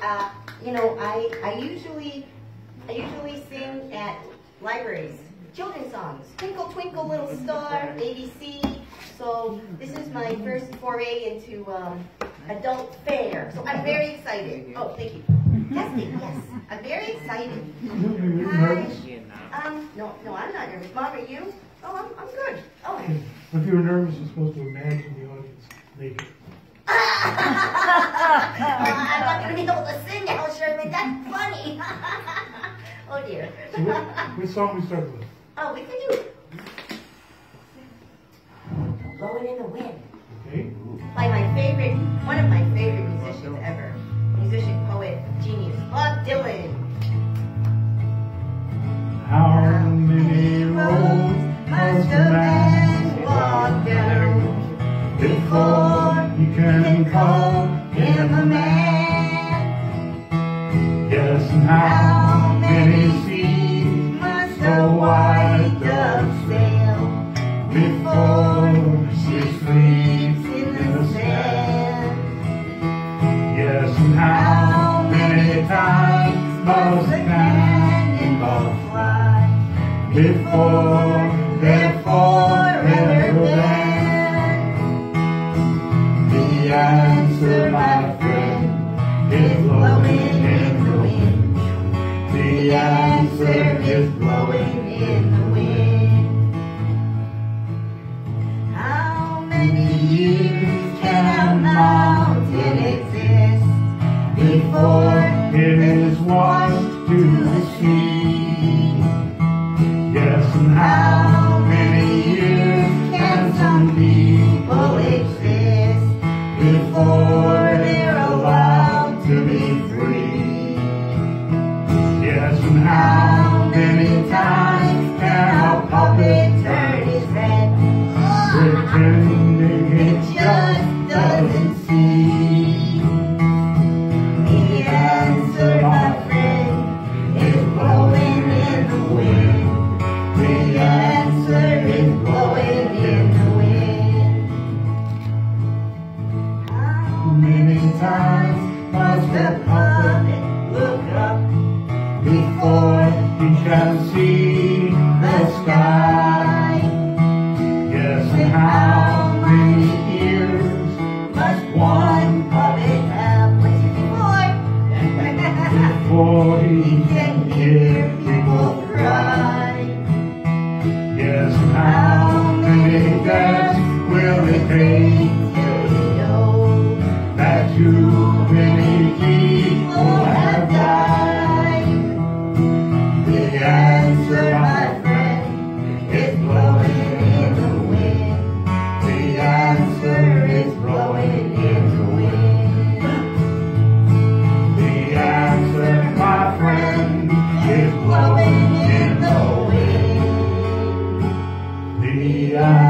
you know, I usually sing at libraries, children's songs. Twinkle, twinkle, little star, ABC. So this is my first foray into adult fare. So I'm very excited. Oh, thank you. Testing, yes. I'm very excited. Hi. No, I'm not nervous. Mom, are you? Oh, I'm good. Oh. If you're nervous, you're supposed to imagine the audience naked. I'm not going to be able to sing now, Shirley. That's funny. Oh, dear. So which song we start with? Oh, we can do Blowing in the Wind. Okay. By one of my favorite musicians ever. Musician, poet, genius, Bob Dylan. How many roads must a man walk down before he can call him a man? Yes, and how many seas must a white dove sail before she sleeps in the sand? Yes, and how many times must a cannonball fly before they're forever banned? The answer, my friend, is blowing in the wind. The answer is blowing in the wind. How many years can a mountain exist before it is washed to the sea? Yes, and how many years can some people exist before they're allowed to be free? Yes, and how many times can a puppet turn his head, pretending it just doesn't see? The answer, my friend, is blowing in the wind. The answer is blowing in the wind. How many times must a puppet look up before he can see the sky? Yes, and how many ears must one puppet have? What's it before he can hear people cry? Yes, and how many deaths will it take till you know that too many people have died? The answer, my friend, is blowing in the wind. The answer is blowing in the wind. The answer, my friend, is blowing in the wind. The